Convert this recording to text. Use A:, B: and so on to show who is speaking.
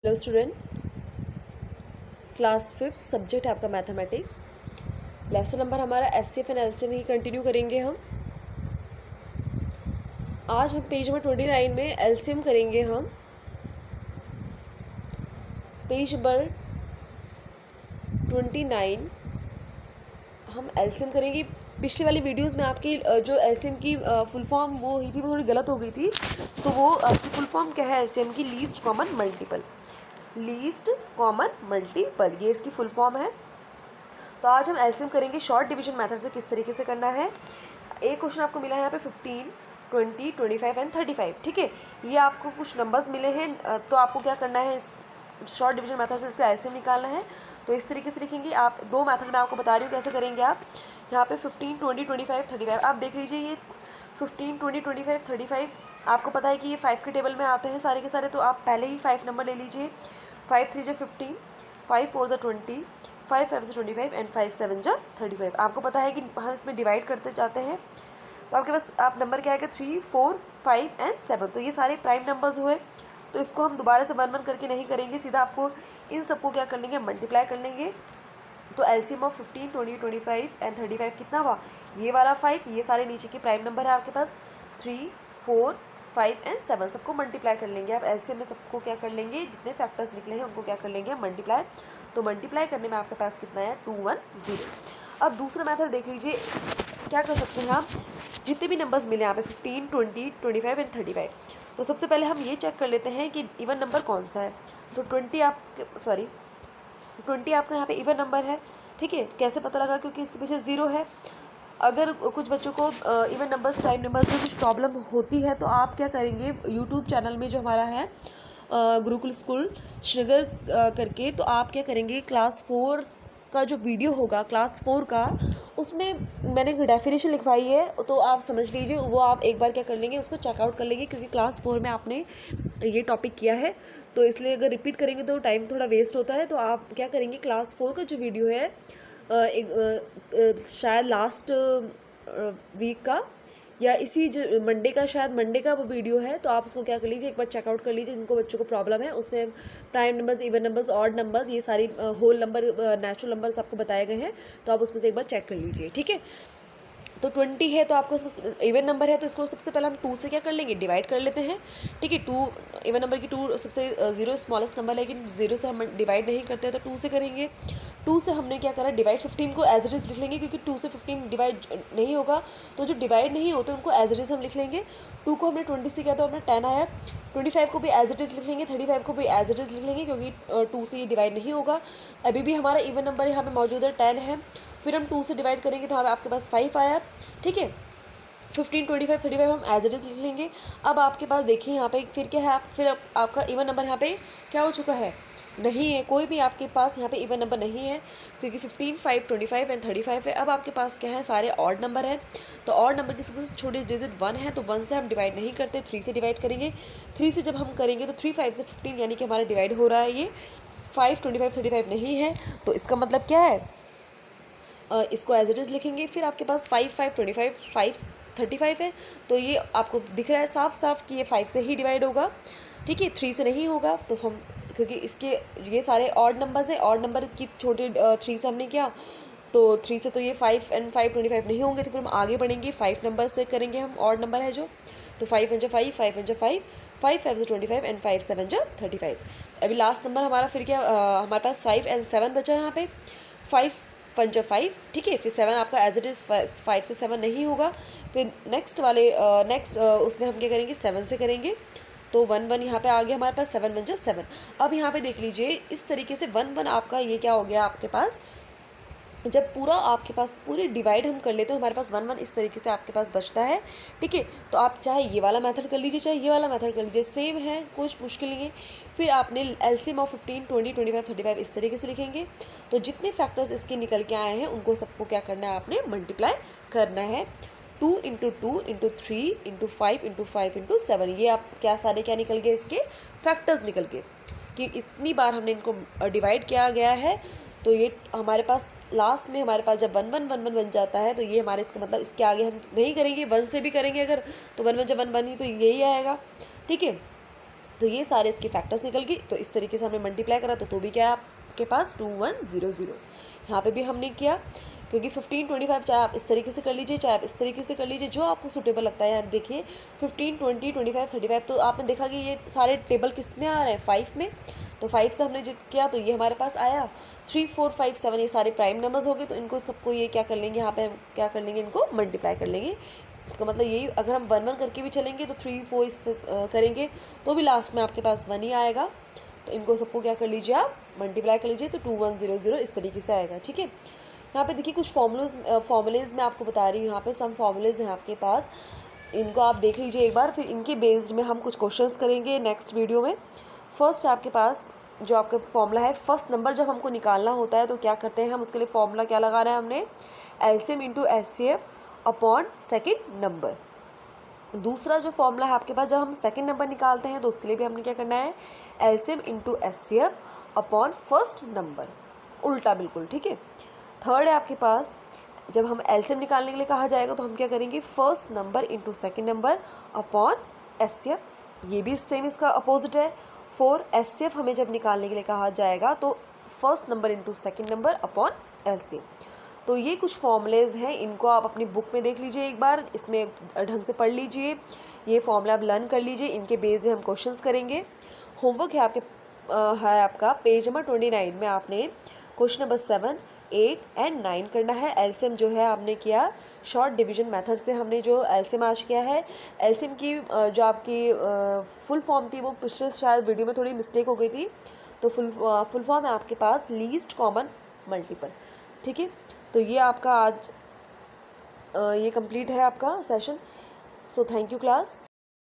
A: Hello student, class 5th subject है आपका mathematics. Lesson number हमारा एचसीएफ एंड एलसीएम ही कंटिन्यू करेंगे हम। आज हम पेज नंबर 29 में एलसीएम करेंगे। हम पेज नंबर 29 हम एलसीएम करेंगे। पिछली वाली वीडियोस में आपकी जो एलसीएम की फुल फॉर्म वो हुई थी वो थोड़ी गलत हो गई थी। तो वो आपकी फुल फॉर्म क्या है एलसीएम की? Least common multiple. Least common multiple ये इसकी फुल फॉर्म है। तो आज हम एलसीएम करेंगे शॉर्ट डिवीजन मेथड से। किस तरीके से करना है? एक क्वेश्चन आपको मिला है यहाँ पे 15, 20, 25 एंड 35। ठीक है, ये आपको कुछ नंबर्स मिले हैं। तो आपको क्या करना है, शॉर्ट डिवीजन मेथड से इसका एलसीएम निकालना है। तो इस तरीके से लिखेंगे आप। दो मेथड मैं आपको बता रही हूँ कैसे करेंगे आप। यहाँ पे 15, 20, 25, 35 आप देख लीजिए। ये 15, 20, 25, 35 आपको पता है कि ये 5 के टेबल में आते हैं सारे के सारे। तो आप पहले ही 5 नंबर ले लीजिए। 5 3 15, 5 4 20, 5 5 25 एंड 5 7 35। आपको पता है कि हम इसमें डिवाइड करते जाते हैं। तो आपके पास आप नंबर क्या आएगा? 3 4 5 एंड 7। तो ये सारे प्राइम नंबर्स हुए। तो इसको हम दोबारा से वन वन करके नहीं करेंगे, सीधा आपको इन सबको क्या कर लेंगे, मल्टीप्लाई कर लेंगे। तो एलसीएम ऑफ 15, 20, 25 एंड 35 कितना हुआ? ये वाला 5, ये सारे नीचे के प्राइम नंबर है आपके पास। 3 4 5 एंड 7 सबको मल्टीप्लाई कर लेंगे आप। एलसीएम में सबको क्या कर लेंगे, जितने फैक्टर्स निकले हैं उनको क्या कर लेंगे, मल्टीप्लाई। तो मल्टीप्लाई करने में आपके पास कितना है? 210। अब दूसरा मेथड देख लीजिए, क्या कर सकते हैं आप। जितने भी नंबर्स मिले यहाँ पे 15, 20, 25 एंड 35। तो सबसे पहले हम ये चेक कर लेते हैं कि इवन नंबर कौन सा है। तो 20 आपका यहाँ पे इवन नंबर है। ठीक है, कैसे पता लगा? क्योंकि इसके पीछे 0 है। अगर कुछ बच्चों को इवन नंबर्स प्राइम नंबर्स में कुछ प्रॉब्लम होती है तो आप क्या करेंगे, यूट्यूब चैनल में जो हमारा है गुरुकुल स्कूल श्रीनगर करके, तो आप क्या करेंगे, क्लास 4 का जो वीडियो होगा क्लास 4 का, उसमें मैंने एक डेफिनेशन लिखवाई है। तो आप समझ लीजिए, वो आप एक बार क्या कर लेंगे, उसको चेकआउट कर लेंगे। क्योंकि क्लास 4 में आपने ये टॉपिक किया है, तो इसलिए अगर रिपीट करेंगे तो टाइम थोड़ा वेस्ट होता है। तो आप क्या करेंगे, क्लास 4 का जो वीडियो है शायद लास्ट वीक का या इसी जो मंडे का, शायद मंडे का वो वीडियो है। तो आप उसको क्या कर लीजिए, एक बार चेकआउट कर लीजिए। जिनको बच्चों को प्रॉब्लम है उसमें prime numbers, even numbers, odd numbers, ये सारी होल नंबर, नेचुरल नंबर्स आपको बताए गए हैं। तो आप उसमें से एक बार चेक कर लीजिए। ठीक है, तो 20 है तो आपको इसमें इवन नंबर है, तो इसको सबसे पहले हम 2 से क्या कर लेंगे, डिवाइड कर लेते हैं। ठीक है, 2 इवन नंबर की 2 सबसे 0 स्मॉलेस्ट नंबर है, लेकिन 0 से हम डिवाइड नहीं करते हैं, तो 2 से करेंगे। 2 से हमने क्या करा, डिवाइड 15 को एज इट इज़ लिख लेंगे। क्योंकि 2 से 15 डिवाइड नहीं होगा, तो जो डिवाइड नहीं होते उनको एज इट इज़ हम लिख लेंगे। 2 को हमने 20 से किया तो हमने 10 आया। 25 को भी एज इट इज़ लिख लेंगे, 35 को भी एज इट इज़ लिख लेंगे, क्योंकि 2 से ये डिवाइड नहीं होगा। अभी भी हमारा इवन नंबर यहाँ पे मौजूद है, 10 है। फिर हम 2 से डिवाइड करेंगे तो हमें आपके पास 5 आया। ठीक है, 15, 25, 35 हम एज इट इज़ लिख लेंगे। अब आपके पास देखिए यहाँ पे फिर क्या है, फिर आपका इवन नंबर यहाँ पे क्या हो चुका है, नहीं है। कोई भी आपके पास यहाँ पे इवन नंबर नहीं है, क्योंकि 15, 5, 25 एंड 35 है। अब आपके पास क्या है, सारे ऑड नंबर है। तो ऑड नंबर की सबसे छोटी डिजिट 1 है, तो 1 से हम डिवाइड नहीं करते, 3 से डिवाइड करेंगे। 3 से जब हम करेंगे तो 3 5 से 15, यानी कि हमारा डिवाइड हो रहा है ये। 5, 25, 35 नहीं है, तो इसका मतलब क्या है, इसको एज इट इज़ लिखेंगे। फिर आपके पास 5 5 25 5 35 है, तो ये आपको दिख रहा है साफ साफ कि ये 5 से ही डिवाइड होगा। ठीक है, 3 से नहीं होगा। तो हम, क्योंकि इसके ये सारे ऑड नंबर्स है, ऑड नंबर की छोटे 3 से हमने किया, तो 3 से तो ये 5 एंड 5 25 नहीं होंगे। तो फिर हम आगे बढ़ेंगे, 5 नंबर से करेंगे हम, ऑड नंबर है जो। तो 5 1 5 5 1 5 5 5 25 एंड 5 7 35। अभी लास्ट नंबर हमारा फिर क्या, हमारे पास 5 एंड 7 बचा है यहाँ पे। 5 1 5। ठीक है, फिर 7 आपका एज इट इज़ 5 से 7 नहीं होगा। फिर नेक्स्ट उसमें हम क्या करेंगे, 7 से करेंगे। तो 1 1 यहाँ पे आ गया हमारे पास, 7 1 7। अब यहाँ पे देख लीजिए, इस तरीके से 1 1 आपका ये क्या हो गया आपके पास। जब पूरा आपके पास पूरी डिवाइड हम कर लेते हैं, हमारे पास 1 1 इस तरीके से आपके पास बचता है। ठीक है, तो आप चाहे ये वाला मेथड कर लीजिए, चाहे ये वाला मेथड कर लीजिए, सेम है, कुछ मुश्किल नहीं है। फिर आपने एलसीएम ऑफ 15, 20, 25, 35 इस तरीके से लिखेंगे। तो जितने फैक्टर्स इसके निकल के आए हैं उनको सबको क्या करना है, आपने मल्टीप्लाई करना है। 2 × 2 × 3 × 5 × 5 × 7। ये आप क्या सारे क्या निकल गए, इसके फैक्टर्स निकल गए कि इतनी बार हमने इनको डिवाइड किया गया है। तो ये हमारे पास लास्ट में हमारे पास जब 1 1 1 1 बन जाता है, तो ये हमारे इसका मतलब इसके आगे हम नहीं करेंगे, 1 से भी करेंगे अगर, तो 1 1 जब 1 1 ही तो यही आएगा। ठीक है, तो ये सारे इसके फैक्टर्स निकल गए। तो इस तरीके से हमने मल्टीप्लाई करा तो भी क्या है आपके पास 2100। यहाँ पे भी हमने किया, क्योंकि 15 25 चाहे आप इस तरीके से कर लीजिए, चाहे आप इस तरीके से कर लीजिए, जो आपको सूटेबल लगता है। यहाँ देखिए 15 20 25 35, तो आपने देखा कि ये सारे टेबल किस में आ रहे हैं, 5 में। तो 5 से हमने किया तो ये हमारे पास आया 3 4 5 7, ये सारे प्राइम नंबर्स हो गए। तो इनको सबको ये क्या कर लेंगे, यहाँ पे हम क्या कर लेंगे, इनको मल्टीप्लाई कर लेंगे। इसका मतलब यही, अगर हम 1 1 करके भी चलेंगे तो 3 4 करेंगे तो भी लास्ट में आपके पास 1 ही आएगा। तो इनको सबको क्या कर लीजिए, आप मल्टीप्लाई कर लीजिए, तो 2100 इस तरीके से आएगा। ठीक है, यहाँ पे देखिए कुछ फॉर्मूलेज मैं आपको बता रही हूँ। यहाँ पे सम फॉर्मूलेज हैं आपके पास, इनको आप देख लीजिए एक बार, फिर इनके बेस्ड में हम कुछ क्वेश्चंस करेंगे नेक्स्ट वीडियो में। फर्स्ट आपके पास जो आपका फॉर्मूला है, फर्स्ट नंबर जब हमको निकालना होता है तो क्या करते हैं हम, उसके लिए फॉर्मूला क्या लगा रहे हैं हमने, LCM into HCF upon second number. दूसरा जो फॉर्मूला है आपके पास, जब हम सेकंड नंबर निकालते हैं तो उसके लिए भी हमने क्या करना है, LCM into HCF upon first number, उल्टा बिल्कुल। ठीक है, थर्ड है आपके पास, जब हम एलसीएम निकालने के लिए कहा जाएगा तो हम क्या करेंगे, first number into second number upon HCF, ये भी सेम इसका अपोजिट है। 4 एचसीएफ हमें जब निकालने के लिए कहा जाएगा तो first number into second number upon LCM. तो ये कुछ फॉर्मूलेज हैं, इनको आप अपनी बुक में देख लीजिए एक बार, इसमें ढंग से पढ़ लीजिए, ये फॉर्मूला आप लर्न कर लीजिए, इनके बेस में हम क्वेश्चंस करेंगे। होमवर्क है आपका पेज नंबर 29 में आपने क्वेश्चन नंबर 7 8 एंड 9 करना है। एलसीएम जो है आपने किया शॉर्ट डिवीजन मेथड से, हमने जो एलसीएम आज किया है, एलसीएम की जो आपकी फुल फॉर्म थी वो पिछले शायद वीडियो में थोड़ी मिस्टेक हो गई थी। तो फुल फॉर्म है आपके पास लीस्ट कॉमन मल्टीपल। ठीक है, तो ये आपका आज ये कंप्लीट है आपका session. So thank you class.